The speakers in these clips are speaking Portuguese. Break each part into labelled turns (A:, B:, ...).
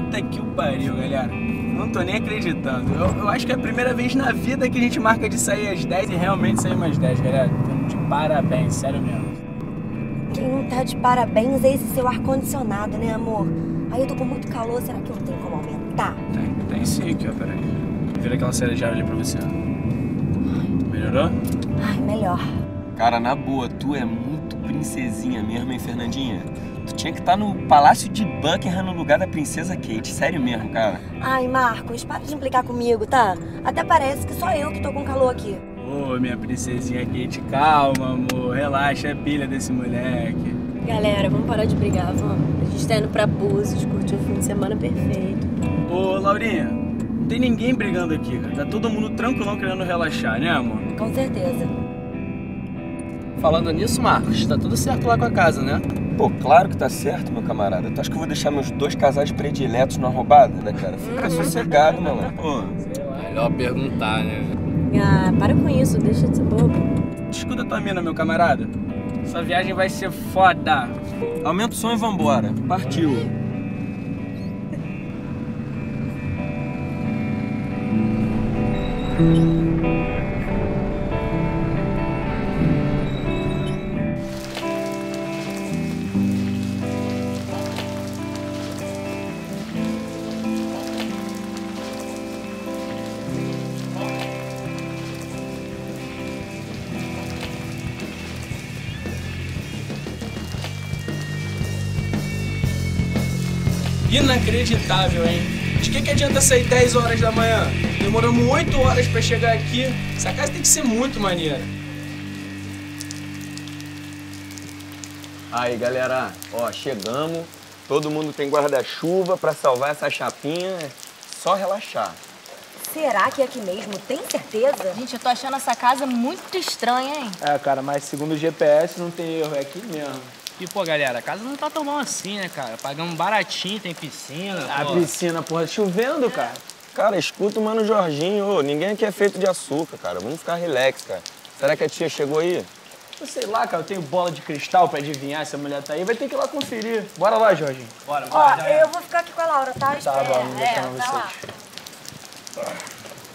A: Puta que o pariu, galera. Não tô nem acreditando. Eu acho que é a primeira vez na vida que a gente marca de sair às 10 e realmente saímos às 10, galera. Então, de parabéns, sério mesmo.
B: Quem não tá de parabéns é esse seu ar-condicionado, né, amor? Aí eu tô com muito calor, será que eu tenho como aumentar?
A: Tem sim aqui, ó, peraí. Vira aquela cereja ali pra você. Melhorou?
B: Ai, melhor.
C: Cara, na boa, tu é muito princesinha mesmo, hein, Fernandinha? Tu tinha que estar no Palácio de Buckingham no lugar da Princesa Kate, sério mesmo, cara.
B: Ai, Marcos, para de implicar comigo, tá? Até parece que só eu que tô com calor aqui.
A: Ô, minha princesinha Kate, calma, amor. Relaxa, é pilha desse moleque.
D: Galera, vamos parar de brigar, vamos. A gente tá indo pra Búzios, curtir um fim de semana perfeito.
A: Ô, Laurinha, não tem ninguém brigando aqui, cara. Tá todo mundo tranquilão querendo relaxar, né, amor?
B: Com certeza.
E: Falando nisso, Marcos, tá tudo certo lá com a casa, né?
C: Pô, claro que tá certo, meu camarada. Tu acha que eu vou deixar meus 2 casais prediletos na roubada, né, cara? Fica sossegado, mano. Pô.
E: Melhor perguntar, né?
D: Ah, para com isso, deixa de ser bobo.
A: Escuta tua mina, meu camarada. Essa viagem vai ser foda.
C: Aumenta o som e vambora. Partiu.
A: Inacreditável, hein? De que adianta sair 10 horas da manhã? Demoramos 8 horas pra chegar aqui. Essa casa tem que ser muito maneira.
C: Aí, galera, ó, chegamos. Todo mundo tem guarda-chuva pra salvar essa chapinha. É só relaxar.
B: Será que é aqui mesmo? Tem certeza?
D: Gente, eu tô achando essa casa muito estranha, hein?
A: É, cara, mas segundo o GPS não tem erro, é aqui mesmo.
E: E, pô, galera, a casa não tá tão mal assim, né, cara? Pagamos baratinho, tem piscina.
A: A piscina, porra, chovendo, cara.
C: Cara, escuta o Mano Jorginho. Ô, ninguém aqui é feito de açúcar, cara. Vamos ficar relax, cara. Será que a tia chegou aí?
A: Eu sei lá, cara, eu tenho bola de cristal pra adivinhar se a mulher tá aí. Vai ter que ir lá conferir. Bora lá, Jorginho.
E: Bora,
B: Ó,
E: já é.
B: eu vou ficar aqui com a Laura, tá?
A: Tá bom, vamos deixar
B: tá lá.
A: vocês.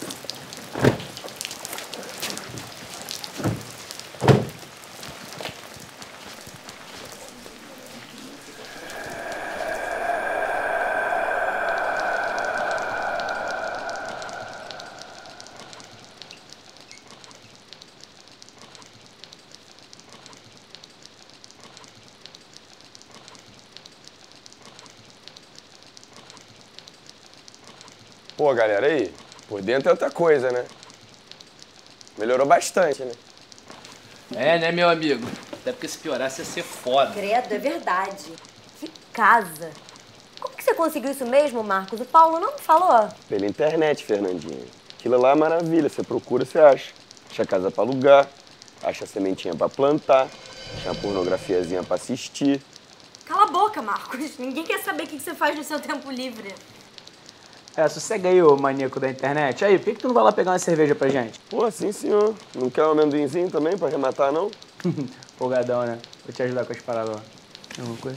C: Pô, galera, aí, por dentro é outra coisa, né? Melhorou bastante, né?
E: É, né, meu amigo? Até porque se piorasse ia ser foda.
B: Credo, é verdade. Que casa. Como que você conseguiu isso mesmo, Marcos? O Paulo não me falou?
C: Pela internet, Fernandinha. Aquilo lá é maravilha, você procura, você acha. Acha casa pra alugar, acha sementinha pra plantar, acha uma pornografiazinha pra assistir.
B: Cala a boca, Marcos. Ninguém quer saber o que você faz no seu tempo livre.
A: É, sossega aí, ô maníaco da internet. Aí, por que tu não vai lá pegar uma cerveja pra gente?
C: Pô, sim, senhor. Não quer um amendoinzinho também pra arrematar, não?
A: Folgadão, né? Vou te ajudar com as paradas lá. Tem alguma coisa?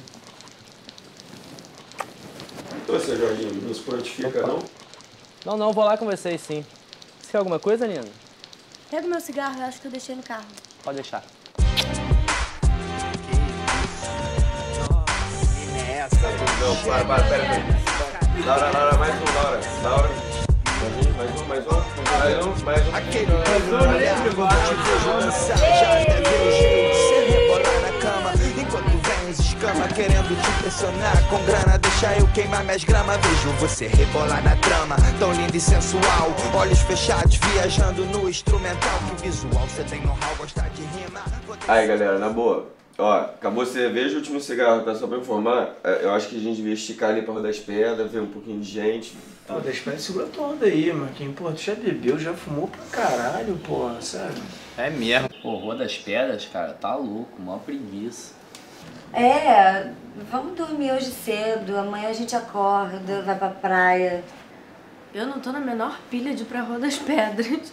C: Ô, seu Jorginho, não se prontifica, não?
E: Não, vou lá com vocês, sim. Você quer alguma coisa, Nina?
D: Pega o meu cigarro, eu acho que eu deixei no carro.
E: Pode deixar.
C: Não, para, pera. Laura, mais um, Laura. Mais um.
F: Aquele já até ver o jeito de você rebolar na cama. Enquanto vem os escama querendo te impressionar com grana, deixa eu queimar minhas gramas. Vejo você rebolar na trama, tão linda e sensual. Olhos fechados, viajando no instrumental. Que visual, você tem know-how, gostar de rima.
C: Aí, galera, na boa. Ó, acabou a cerveja, o último cigarro, tá? Só pra informar, eu acho que a gente devia esticar ali pra rodar as pedras, ver um pouquinho de gente.
A: Pô, das pedras segura tua onda aí, Marquinhos. Pô, tu já bebeu, já fumou pra caralho, pô, sério.
E: É mesmo. Pô, Rua das Pedras, cara, tá louco, mó preguiça.
B: É, vamos dormir hoje cedo. Amanhã a gente acorda, vai pra praia.
D: Eu não tô na menor pilha de ir pra Rua das Pedras.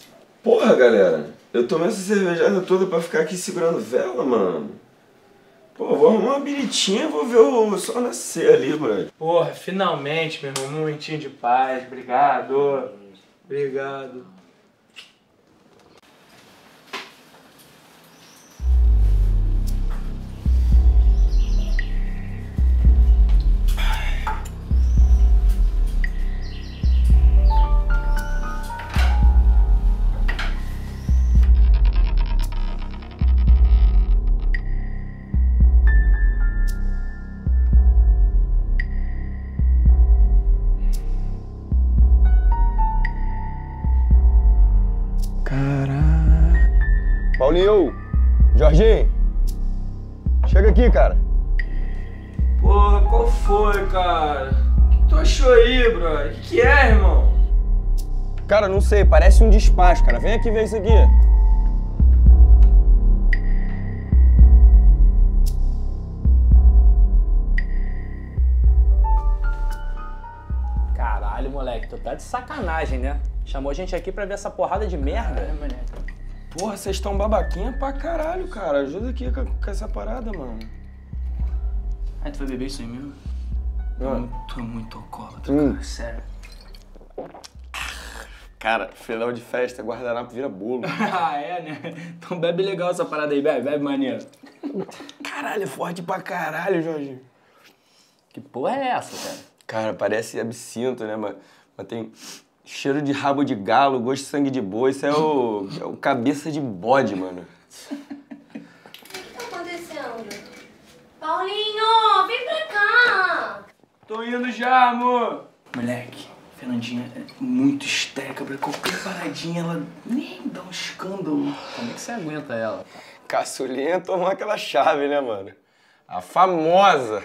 C: Porra, galera, eu tomei essa cervejada toda pra ficar aqui segurando vela, mano. Pô, vou arrumar uma biritinha e vou ver o sol nascer ali, brother.
A: Porra, finalmente, meu irmão, um momentinho de paz. Obrigado. Obrigado.
C: Paulinho! Jorginho! Chega aqui, cara.
A: Porra, qual foi, cara? O que tu achou aí, brother? O que é, irmão?
C: Cara, não sei, parece um despacho, cara. Vem aqui ver isso aqui.
E: Caralho, moleque, tu tá de sacanagem, né? Chamou a gente aqui pra ver essa porrada de merda.
A: É, moleque.
C: Porra, vocês estão babaquinha pra caralho, cara. Ajuda aqui com essa parada, mano.
A: Aí tu vai beber isso aí mesmo? Tu é muito alcoólatra, cara. Sério.
C: Cara, final de festa, guardanapo vira bolo.
A: Ah, é, né? Então bebe legal essa parada aí, bebe maneiro.
C: Caralho, é forte pra caralho, Jorginho.
E: Que porra é essa, cara?
C: Cara, parece absinto, né, mas tem cheiro de rabo de galo, gosto de sangue de boi. Isso é o cabeça de bode, mano.
D: O que tá acontecendo? Paulinho, vem pra cá!
A: Tô indo já, amor. Moleque, Fernandinha é muito histérica, pra qualquer paradinha ela nem dá um escândalo.
E: Como é que você aguenta ela?
C: Caçulinha tomou aquela chave, né, mano? A famosa.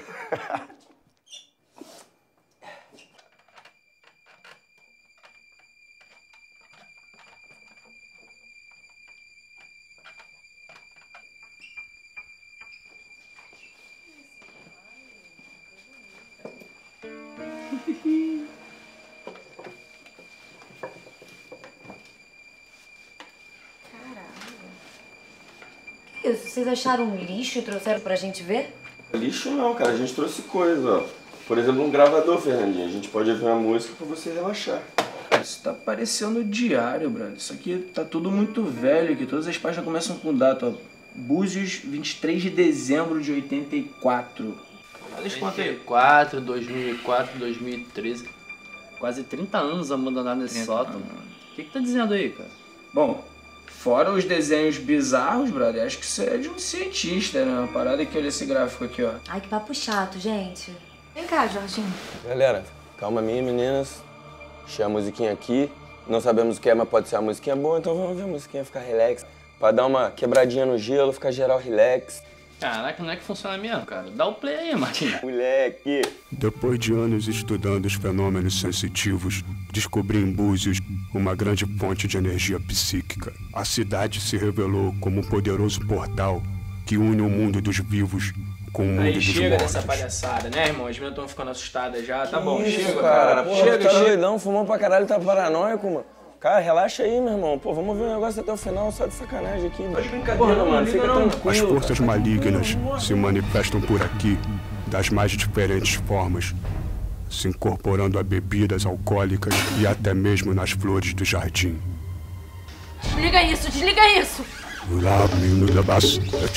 B: Que isso? Vocês acharam um lixo e trouxeram pra gente ver?
C: Lixo não, cara. A gente trouxe coisa, ó. Por exemplo, um gravador, Fernandinha. A gente pode ouvir uma música pra você relaxar.
A: Isso tá parecendo diário, brother. Isso aqui tá tudo muito velho aqui. Todas as páginas começam com data, ó. Búzios, 23 de dezembro de 84. Olha esse ponto aí.
E: 2004, 2004, 2013. Quase 30 anos abandonado nesse sótão. O que tá dizendo aí, cara?
A: Bom, fora os desenhos bizarros, brother, acho que isso é de um cientista, né? Uma parada que olha esse gráfico aqui, ó.
B: Ai, que papo chato, gente. Vem cá, Jorginho.
C: Galera, calma aí, meninas. Deixa a musiquinha aqui. Não sabemos o que é, mas pode ser uma musiquinha boa, então vamos ver a musiquinha, ficar relax. Pra dar uma quebradinha no gelo, ficar geral relax.
E: Caraca, não é que funciona mesmo, cara. Dá o play aí, Marquinhos.
C: Moleque!
G: Depois de anos estudando os fenômenos sensitivos, descobri em Búzios uma grande fonte de energia psíquica. A cidade se revelou como um poderoso portal que une o mundo dos vivos com o mundo
A: Aí
G: dos
A: chega
G: mortos.
A: dessa palhaçada, né, irmão? As meninas estão ficando assustadas já. Tá bom,
C: Isso,
A: chega, cara.
C: Porra,
A: Chega,
C: tá
A: chega.
C: doidão, fumou pra caralho, tá paranoico, mano. Cara, relaxa aí, meu irmão. Pô, vamos ver o negócio até o final, só de sacanagem aqui. Mas
A: Porra, não,
C: mano,
A: liga
C: fica
A: não.
C: tranquilo.
G: As forças
C: cara.
G: malignas se manifestam por aqui das mais diferentes formas, se incorporando a bebidas alcoólicas e até mesmo nas flores do jardim.
D: Desliga isso, desliga isso!
G: Desliga isso,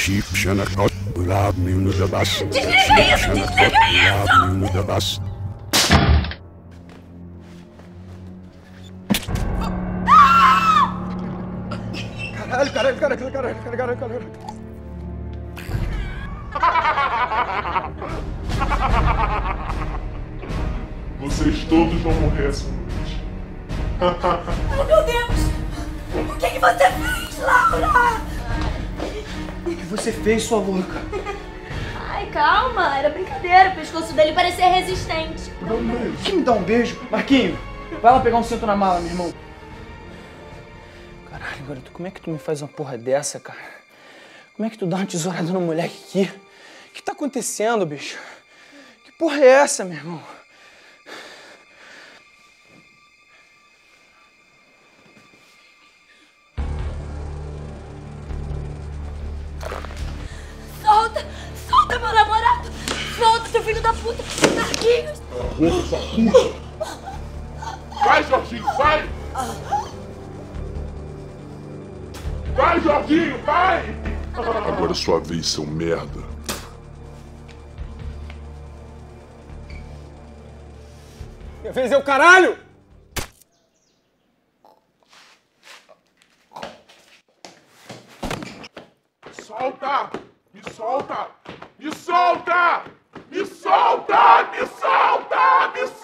G: desliga isso!
C: Caralho.
H: Vocês todos vão morrer essa noite.
D: Ai, meu Deus! O que você fez, Laura?
A: O que você fez, sua louca?
D: Ai, calma, era brincadeira. O pescoço dele parecia resistente.
A: Quem me dá um beijo? Marquinho, vai lá pegar um cinto na mala, meu irmão. Caralho, garoto, como é que tu me faz uma porra dessa, cara? Como é que tu dá uma tesourada no moleque aqui? O que tá acontecendo, bicho? Que porra é essa, meu irmão?
D: Solta! Solta puta! Marquinhos!
H: Roupa sua puta! Vai, Jorginho, vai! Vai, Jorginho, vai! Agora é sua vez, seu merda.
C: Minha vez é o caralho!
H: Solta! Me solta! Me solta! Me solta! Me solta! Me